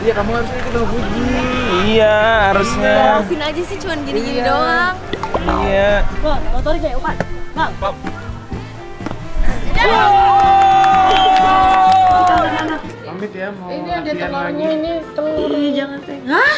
Iya, kamu harusnya ikut sama Fuji. Iya, harusnya. Maafin aja sih, cuman gini-gini doang. Iya. Bang, motorik ya, Upan. Bang. Pamit ya, mau Ini ada latihan lagi. telurnya, ini telur. Jangan teh. Hah?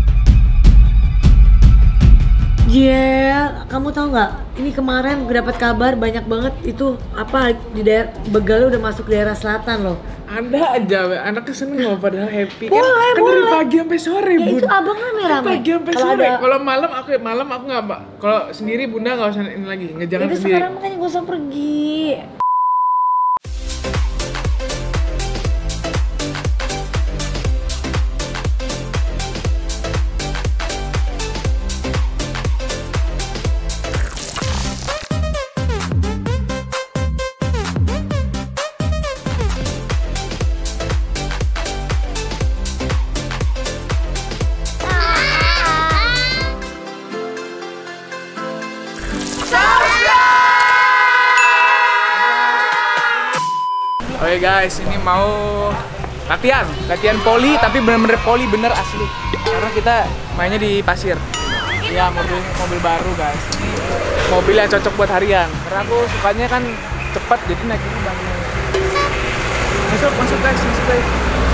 Jiel, kamu tahu nggak? Ini kemarin gue dapat kabar banyak banget itu apa di daerah Begal udah masuk daerah selatan loh. Anda aja, anaknya seneng loh padahal happy kan. Boleh, Kan dari boleh. pagi sampai sore, Ya, Bun. itu abang rame-rame. Pagi sampai Kalau sore. ada- Kalau malam aku nggak, Mbak. Kalau sendiri Bunda nggak usah ini lagi, ngejangan Udah sendiri. sekarang makanya gue usah pergi. Oke guys, ini mau latihan poli, tapi bener-bener poli bener asli. Karena kita mainnya di pasir. Ya mobil baru guys. Ini mobil yang cocok buat harian. Karena aku sukanya kan cepat, jadi naiknya bangun. Masuk guys, masuk guys.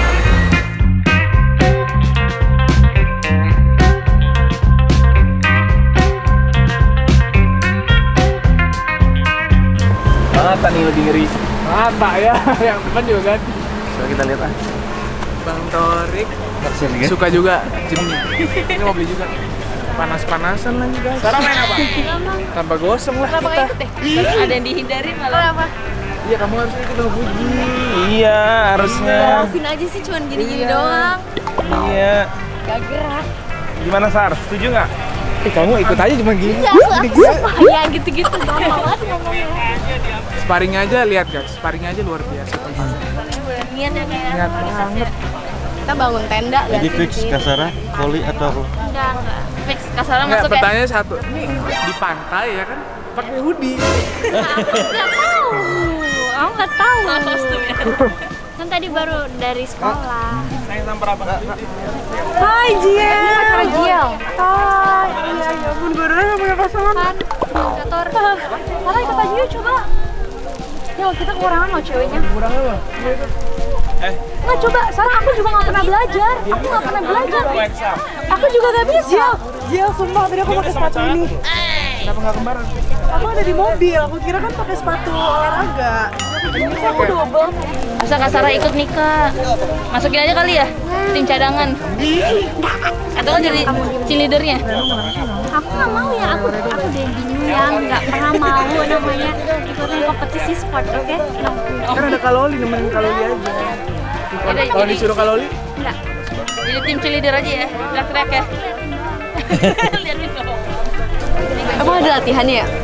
Mata nih lagi ngeri. Mata ya, yang depan juga ganti. Coba kita lihat ah. Bang Torik Maksudnya? suka juga Jimny. Ini mau beli juga. Panas-panasan lagi guys. Sekarang main apa? Tanpa gosong lah Kenapa kita. nggak ikut deh? Ada yang dihindarin malah. Kenapa? Iya, kamu harusnya ikut sama Fuji. Iya, harusnya. Maafin aja sih, cuman gini-gini doang. Iya. Gak gerak. Gimana Sar? Setuju nggak? Kamu ikut aja cuma gini. Ya, aku sumpah ya gitu-gitu. Gampang banget ngomongnya. Sparring aja lihat guys, sparring aja luar biasa. Niat ya kayak. Niat banget. Kita bangun tenda gak Jadi sih? fix Kasara, poli atau Enggak. Fix Kasara Enggak, masuk ya? pertanyaan satu. Ini di pantai ya kan? Pakai hoodie. Nggak tahu. Aku nggak tahu. Kan tadi baru dari sekolah. Saya tampar apa? Hai Jiel. Hai Jiel. Hai. Iya ya ampun baru nggak punya pasangan. Kan motor. Salah ikut aja yuk coba. Ya kita kekurangan loh ceweknya. Kurang apa? Nggak coba. Salah aku juga nggak pernah belajar. Aku nggak pernah belajar. Aku juga nggak bisa. Jiel, sumpah tadi aku pakai sepatu ini. Kenapa nggak kembaran? Aku ada di mobil, aku kira kan pakai sepatu olahraga. Ini aku double. Masa Kasara ikut nikah? Masukin aja kali ya? Tim cadangan. Atau kan jadi cheerleadernya? Aku nggak mau ya, aku udah bingung ya, nggak pernah mau namanya ikutin kompetisi sport, oke? Kan ada Kaloli, nemenin Kaloli aja. Kalau disuruh Kaloli, Enggak. Jadi tim cheerleader aja ya, teriak-teriak ya. Lihat itu. Emang ada latihannya ya?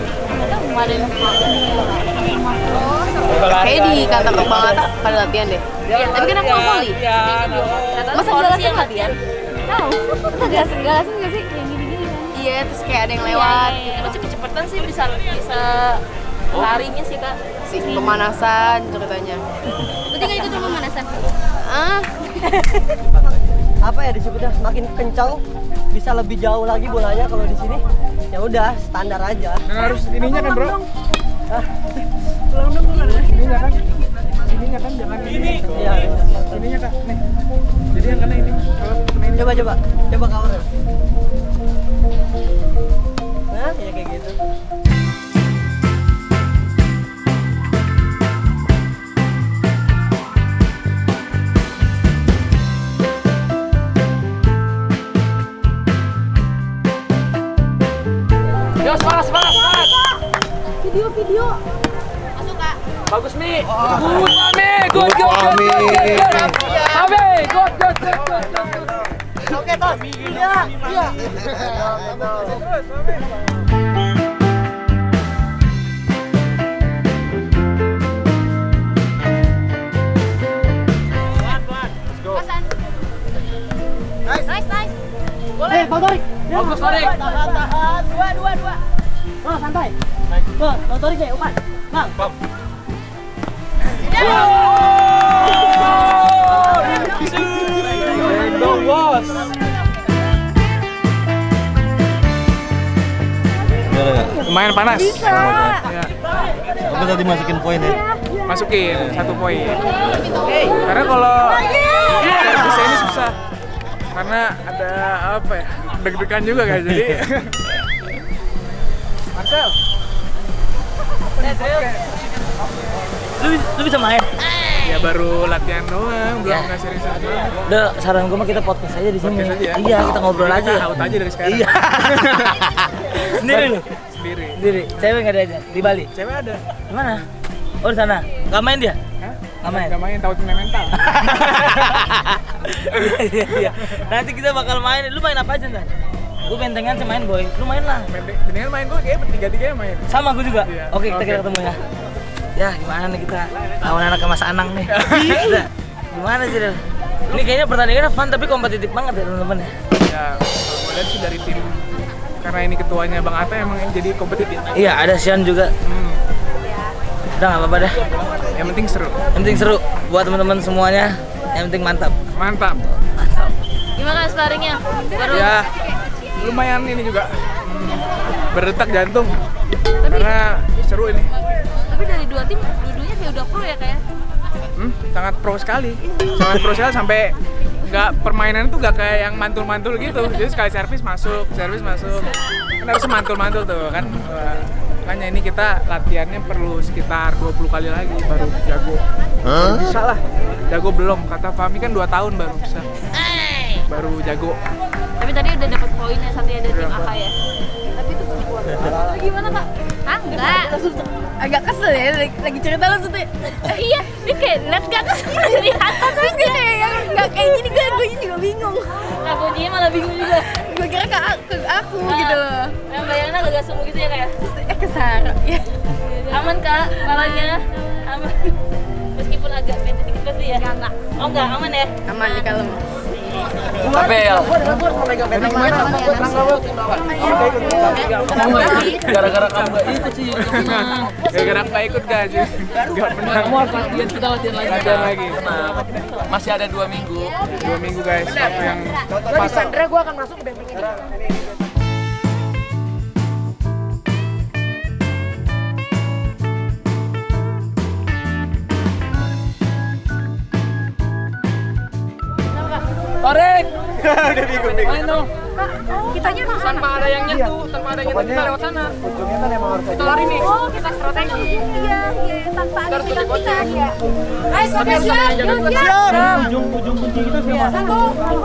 Kayak di kantor Bang Atta pada latihan deh. Tapi kan aku nggak poli. Masa galasin latihan? Tahu. Galasin nggak sih? Yang gini-gini kan? Iya, terus kayak ada yang lewat. Gitu. Cepet-cepetan sih bisa larinya sih kak. Sih pemanasan ceritanya. Berarti nggak ikut pemanasan? Ah. Apa ya disebutnya semakin kencang bisa lebih jauh lagi bolanya kalau di sini ya udah standar aja. dan harus ininya kan bro? Belum dong kan? Ininya kan? Ininya kan jangan ini. Iya. Ininya kak, nih. Jadi yang kena ini. Kalau kena ini. Coba kawan. Nah, ya kayak gitu. Yo, semangat! Video. Masuk kak. Bagus Mi. Good Mami. Good. Mami, good. Oke, Tos. Iya. Nice. Boleh. Bang Torik. Bagus Torik. Tahan. Dua. Bang, santai. Bang Torik ya, Upan. Bang. Lumayan panas. Bisa. Ya. Aku tadi masukin poin ya. Masukin 1 poin. Karena kalau servisnya ini susah. Karena ada apa ya? Deg-degan juga guys. Jadi Marcel. Lu bisa main? Ya baru latihan doang, belum nggak sering-sering banget. Udah, saran gue mah kita podcast aja di sini. Podcast aja ya? Iya, kita ngobrol aja. Kita out aja dari sekarang. Iya. Sendiri lu? Sendiri. Sendiri. Cewek nggak ada aja di Bali. Cewek ada. Di mana? Oh, di sana. Nggak main dia? Hah? Nggak main. Nggak main, tahu punya mental. Iya. Nanti kita bakal main. Lu main apa aja ntar? Gue bentengan sih main boy. Lu main lah. Mendingan main gue kayak bertiga-tiganya main. Sama gue juga. Iya. Oke, kita Oke. kira ketemu ya. Ya, gimana nih kita lawan anak Mas Anang nih. Kita, gimana sih, Del? Ini kayaknya pertandingannya fun tapi kompetitif banget ya, teman-teman ya. Ya, kalau gue lihat sih dari tim, karena ini ketuanya Bang Ata emang yang jadi kompetitif. Iya, ada Sian juga. Udah nggak apa-apa dah. Yang penting seru. Yang penting seru buat teman-teman semuanya. Yang penting mantap. Mantap. Mantap. Gimana sparringnya? Baru Ya, lumayan ini juga berdetak jantung. Karena seru ini. tapi dari dua tim dua-duanya kayak udah pro ya kayak. Sangat pro sekali. Sangat pro sekali sampai nggak permainan tuh nggak kayak yang mantul-mantul gitu. Jadi sekali servis masuk. Kan harus mantul-mantul tuh kan. Makanya ini kita latihannya perlu sekitar 20 kali lagi baru jago. Bisa lah. Jago belum. Kata Fahmi kan 2 tahun baru bisa. Baru jago. Tapi tadi udah dapat poinnya satu ya dari tim AK ya. Tapi itu perempuan. Gimana kak? Ah enggak. Agak kesel ya lagi cerita langsung tuh. Iya, dia kayak liat gak kesel dari atas terus dia kayak yang nggak kayak gini gue juga bingung. Nah, kuncinya malah bingung juga. Gue kira ke aku gitu loh. Yang bayangannya agak semu gitu ya kayak. Kesar. Ya. Aman kak, kepalanya aman. Meskipun agak bete dikit pasti ya. Enggak. Oh enggak, aman ya? Aman di kalem. Tapel. Gara-gara kamu nggak itu sih. Gara-gara nggak ikut gak sih? Nggak menang. Kamu harus latihan, kita latihan lagi. Latihan lagi. Masih ada 2 minggu. 2 minggu guys. Apa yang pas? Sandra gue akan masuk benteng ini. Tarik. Udah bingung. Main dong. Kitanya Tanpa ada yang nyentuh, kita lewat sana. Kita lari nih. Oh, kita proteksi. Iya, tanpa ada yang kita. Ayo, siap. Ujung kunci itu siapa? Satu.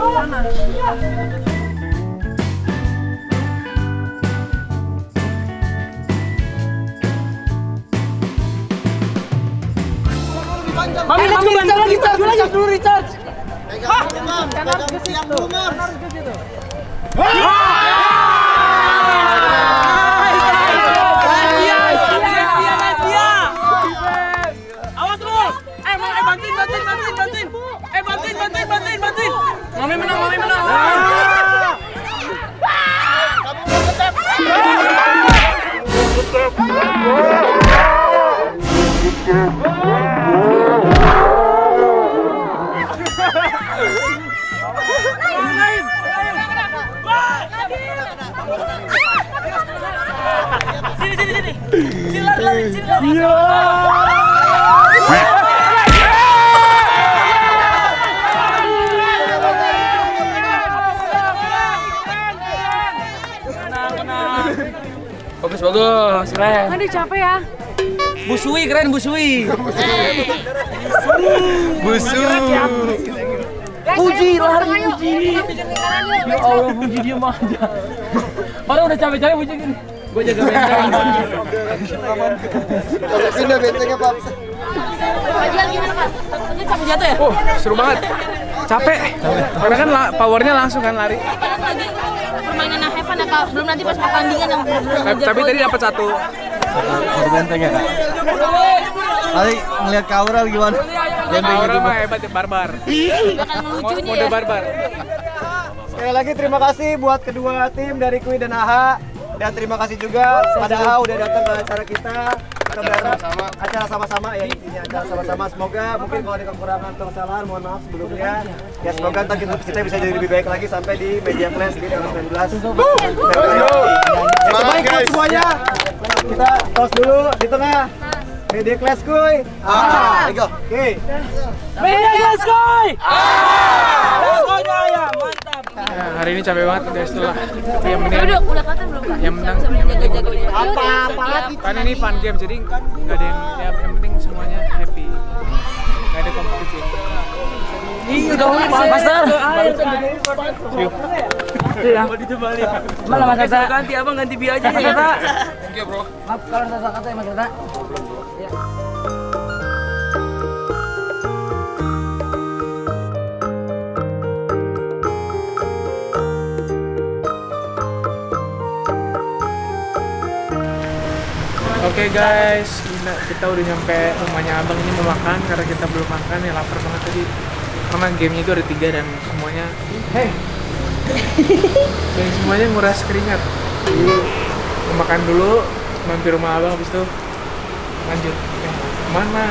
Mami, lagi dulu recharge. Awas lu. Bantuin. Mami menang. Sini lari. Bagus, keren. Aduh, capek ya. Busui keren, Busui. Puji, lari Puji. Ya Allah, Puji dia mah aja. Orang udah capek-capek Puji gini. Gue jaga benteng. Pindah bentengnya Pak. Pajian gimana, Pak? Tadi capek jatuh ya? Seru banget. Capek. Karena kan powernya langsung kan lari. Padahal lagi permainan yang have fun ya, Kak. Belum nanti pas pertandingan yang benar-benar Tapi tadi dapat 1. Satu bentengnya Kak. Tadi ngeliat Kaural gimana? Aura mah hebat ya, barbar. bakal melucunya Mode ya. barbar. Sekali lagi terima kasih buat kedua tim dari Kui dan AHA. Dan terima kasih juga pada AHA udah datang ke acara kita. kita berharap acara sama-sama ya, intinya acara sama-sama. Semoga mungkin kalau ada kekurangan atau kesalahan mohon maaf sebelumnya. Ya semoga ntar kita bisa jadi lebih baik lagi sampai di Media Clash di tanggal 19. Semangat guys semuanya. Kita tos dulu di tengah. Media Clash kuy. Oke. Media Clash kuy. Pokoknya ya mantap. Nah, hari ini capek banget guys setelah. Tapi yang penting Udah kelihatan belum Kak? yang menang kan ini fun game jadi nggak ada yang penting semuanya happy, nggak ada kompetisi. Master. Mana Mas Tata? Ganti abang ganti bi aja ya Tata. Thank you bro. Maaf kalau salah kata ya Mas Tata. Oke guys, kita udah nyampe rumahnya abang ini mau makan karena kita belum makan ya lapar banget tadi. Karena gamenya itu ada 3 dan semuanya, dan semuanya nguras keringat. Jadi mau makan dulu, mampir rumah abang habis itu lanjut. Kemana?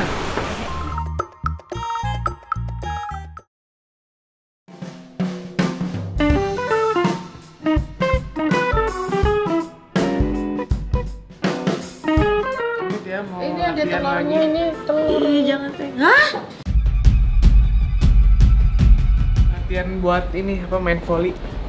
Dia mau latihan lagi. Ih, jangan teh. Hah? Latihan buat ini apa main volley.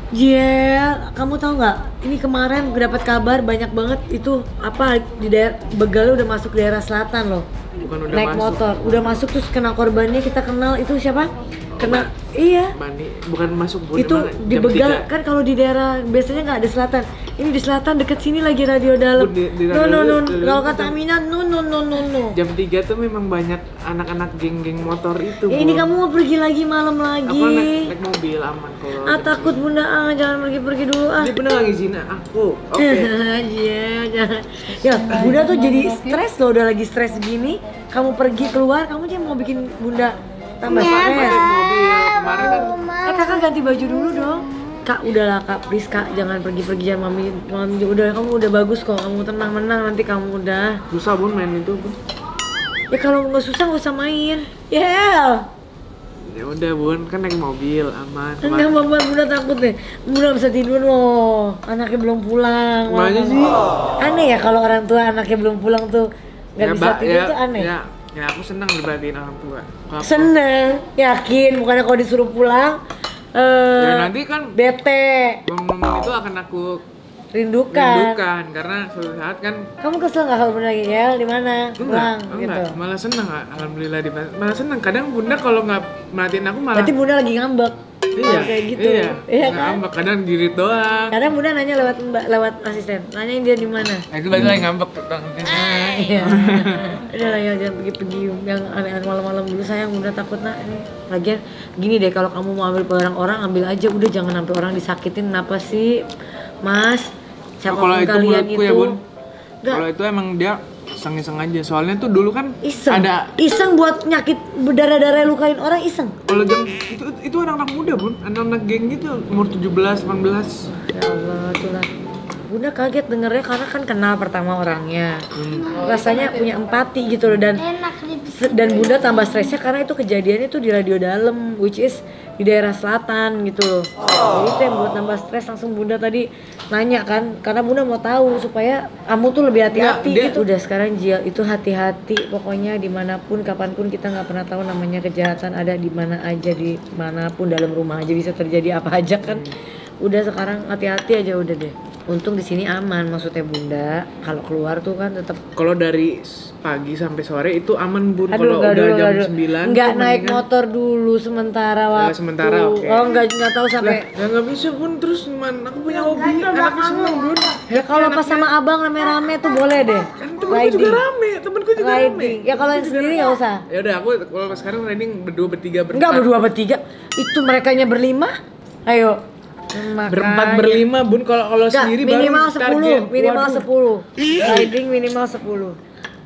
Jiel, kamu tahu nggak? Ini kemarin gue dapat kabar banyak banget itu apa di daerah Begal udah masuk daerah selatan loh. Bukan udah Naik masuk. motor, udah masuk terus kena korbannya kita kenal itu siapa? Kena, iya. Bani, bukan masuk bulan Itu mana? di Jam Begal 3. kan kalau di daerah biasanya nggak ada selatan. Ini di selatan deket sini lagi radio dalam. Di No radio no no. dalam Kalau itu. kata Aminah no no no no no. Jam 3 tuh memang banyak anak-anak geng-geng motor itu. Ya, ini Bu. kamu mau pergi lagi malam lagi. Apa naik mobil aman kalau. Ah takut bunda jangan pergi-pergi dulu ah. Dia bener nggak ngizinin aku. Oke. Iya, jangan. Ya, bunda tuh jadi stres loh, udah lagi stres gini. Kamu pergi keluar, kamu aja mau bikin bunda tambah stres. Naik mobil kemarin kan. Kakak ganti baju dulu dong. Kak, udahlah kak, please kak, jangan pergi-pergi, jangan mami udah, kamu udah bagus kok, kamu tenang menang nanti kamu udah. Susah bun main itu bun. Ya kalau nggak susah nggak usah main. Ya. Ya udah bun, kan naik mobil aman. Enggak, mama bunda takut deh. Bunda bisa tidur loh. Anaknya belum pulang. Gimana sih? Aneh ya kalau orang tua anaknya belum pulang tuh nggak bisa tidur tuh aneh. Ya aku senang diperhatiin orang tua. Kalau aku- Seneng, yakin. Bukannya kalau disuruh pulang, Ya nanti kan bete, momen itu akan aku rindukan. karena suatu saat kan Kamu kesel nggak kalau bunda lagi ya? Di mana? Pulang enggak, gitu. malah seneng alhamdulillah malah seneng. Kadang bunda kalau nggak merhatiin aku malah Berarti bunda lagi ngambek. iya, Kayak gitu. iya, Iya nggak kan? ngambek, kadang dirit doang. Kadang bunda nanya lewat asisten. Nanyain dia di mana. Itu berarti lagi ngambek tuh. Iya. Udah lah ya, jangan pergi-pergi yang aneh-aneh malam-malam dulu sayang, bunda takut nak ini. Lagian gini deh, kalau kamu mau ambil barang orang ambil aja, udah jangan sampai orang disakitin. Kenapa sih, Mas? Siapa Kalau itu kalian menurutku ya bun, Nggak. kalau itu emang dia iseng-iseng aja. Soalnya tuh dulu kan Iseng. ada. Iseng buat nyakit berdarah-darah lukain orang iseng. Kalau jam itu anak-anak muda bun, anak-anak geng gitu umur 17, 18. Ya Allah, itulah. Bunda kaget dengernya karena kan kenal pertama orangnya. Rasanya punya empati gitu loh dan Bunda tambah stresnya karena itu kejadiannya tuh di radio dalam, which is di daerah selatan gitu loh. Jadi itu yang buat tambah stres, langsung Bunda tadi nanya kan, karena Bunda mau tahu supaya kamu tuh lebih hati-hati Nggak, dia- gitu. Udah sekarang Jial itu hati-hati, pokoknya dimanapun, kapanpun kita nggak pernah tahu namanya kejahatan ada di mana aja, di manapun dalam rumah aja bisa terjadi apa aja kan. Udah sekarang hati-hati aja udah deh. Untung di sini aman, maksudnya Bunda. Kalau keluar tuh kan tetap Kalau dari pagi sampai sore itu aman bun. Kalau udah jam 9 nggak tuh naik mendingan- motor dulu sementara waktu. sementara, oke. Oh nggak tahu sampai. Ya nggak bisa bun, terus gimana? Aku punya hobi, anakku seneng bun. Ya kalau pas sama abang rame-rame tuh boleh deh. Kan temenku juga rame, temenku juga rame. Riding. Ya kalau yang sendiri nggak usah. Ya udah aku kalau sekarang riding berdua bertiga berempat. Enggak berdua bertiga. Itu merekanya berlima. Ayo. Berempat berlima bun, kalau Enggak, sendiri minimal baru 10, target. minimal Waduh. 10. Riding minimal 10.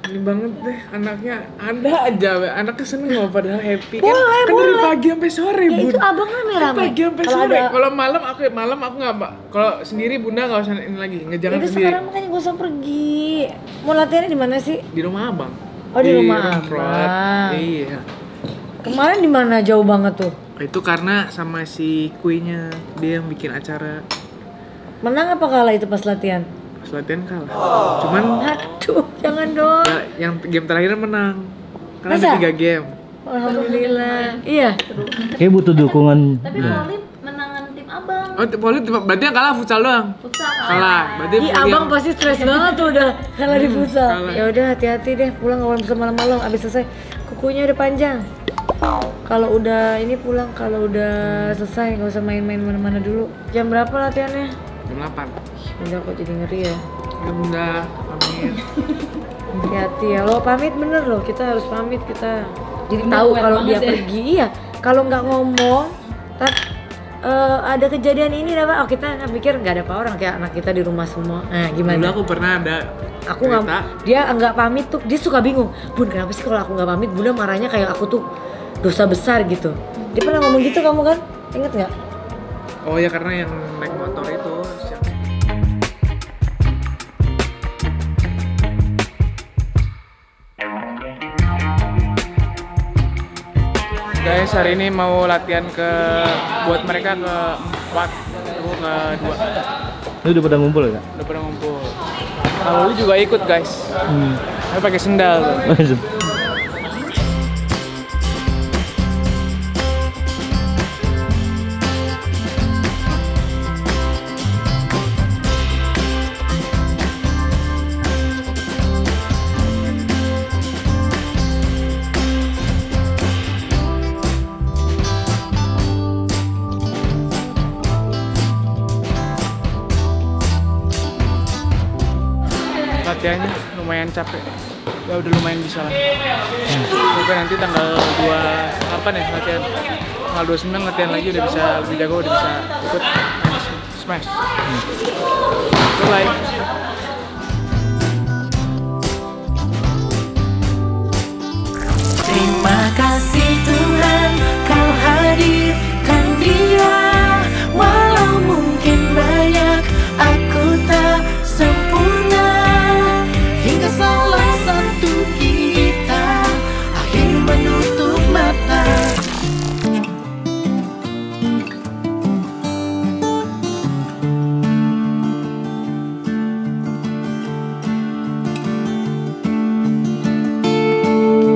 Ini banget deh anaknya, ada aja anaknya seneng loh padahal happy Boleh, kan dari boleh. pagi sampai sore Ya bun. itu abang rame-rame. Pagi sampai Kalau sore. ada- Kalau malam aku nggak mbak. Kalau sendiri bunda nggak usah ini lagi, ngejalan Itu sendiri sekarang makanya gak usah pergi. Mau latihannya di mana sih? di rumah abang. Oh, di rumah Remprot. abang. Iya. Kemarin di mana jauh banget tuh? Itu karena sama si kuinya dia yang bikin acara. Menang apa kalah itu pas latihan? Pas latihan kalah. Cuman Aduh, jangan dong. ya, yang game terakhir menang. Karena Masa? ada 3 game. Alhamdulillah. Iya. Kayak butuh dukungan. Tapi Poli menangan tim abang. Oh, Poli berarti yang kalah futsal doang. Futsal Kalah. Berarti Ih, Poli abang yang- pasti stres banget tuh udah kalah di futsal. kalah. Ya udah hati-hati deh, pulang nggak bisa malam-malam. Abis selesai kukunya udah panjang. Kalau udah ini pulang, kalau udah selesai nggak usah main-main mana-mana dulu. Jam berapa latihannya? jam 8. Udah kok jadi ngeri ya. Ya bunda, pamit. Hati-hati ya. Lo pamit bener loh, kita harus pamit kita. Jadi tahu kalau dia pergi, iya. Kalau nggak ngomong, ada kejadian ini apa? Oh kita pikir nggak ada apa orang kayak anak kita di rumah semua. Nah Dulu gimana? aku pernah ada Aku nggak, cerita. dia nggak pamit tuh, dia suka bingung. Bun kenapa sih kalau aku nggak pamit, bunda marahnya kayak aku tuh dosa besar gitu. Dia pernah ngomong gitu kamu kan? Ingat nggak? Oh ya karena yang naik motor itu. Guys, hari ini mau latihan buat mereka ke-4, aku ke-2. Ini udah pada ngumpul ya? Udah pernah ngumpul. Kalau lu juga ikut guys. Saya pakai sendal tuh. Latihannya lumayan capek. Ya udah lumayan bisa lah. Sampai nanti tanggal 28 ya latihan. Tanggal 29 latihan lagi udah bisa lebih jago, udah bisa ikut smash. Mulai.